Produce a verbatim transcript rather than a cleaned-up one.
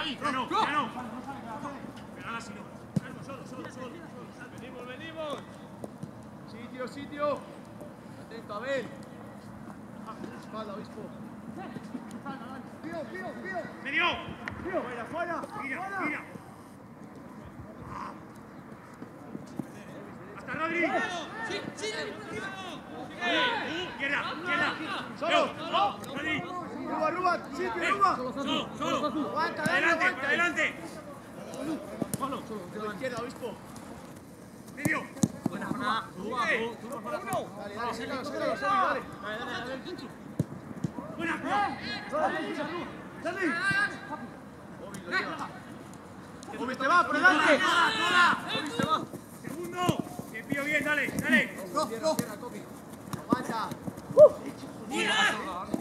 ahí, ya no, ya no. Pegala si no. Solo, solo, solo. Venimos, venimos. Sitio, sitio. Atento, Abel. Espalda, obispo. Pío, pío, pío. ¡Medio! Fuera, fuera. Mira, mira. ¡Hasta Rodri! ¡Sí, sí! ¡Izquierda, izquierda! Solo, ¡Solo! ¡Rodri! Ruba, Ruba, sitio, Ruba. ¡Solo, solo! Aguanta, dale, ¡Adelante, aguanta. adelante! Solo, solo. A la izquierda, obispo. ¡Medio! Buena jornada. Uno. Dale, dale, sácalo, sácalo, Sami, dale. Dale, dale, dale. ¡Buena! Dale. Obi, lo lleva. Obi, te va, por delante. Obi, se va. ¡Segundo! ¡Que pío bien, dale, dale! Go, go. Aguanta. ¡Mira!